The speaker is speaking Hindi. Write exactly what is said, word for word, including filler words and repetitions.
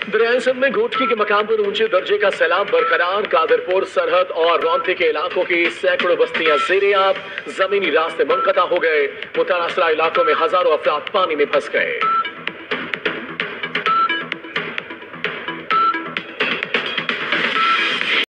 दरियाई सिंध में घोटकी के मकाम पर ऊंचे दर्जे का सैलाब बरकरार। कादरपुर, सरहद और रौंती के इलाकों की सैकड़ों बस्तियां ज़ेरे-आब, जमीनी रास्ते मुनक़ता हो गए। मुतासरा इलाकों में हजारों अफराद पानी में फंस गए।